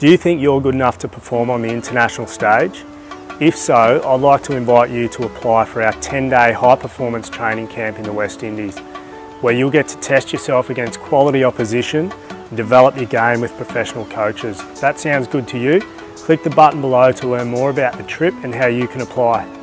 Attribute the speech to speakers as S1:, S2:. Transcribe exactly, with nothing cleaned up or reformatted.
S1: Do you think you're good enough to perform on the international stage? If so, I'd like to invite you to apply for our ten day high performance training camp in the West Indies, where you'll get to test yourself against quality opposition and develop your game with professional coaches. If that sounds good to you, click the button below to learn more about the trip and how you can apply.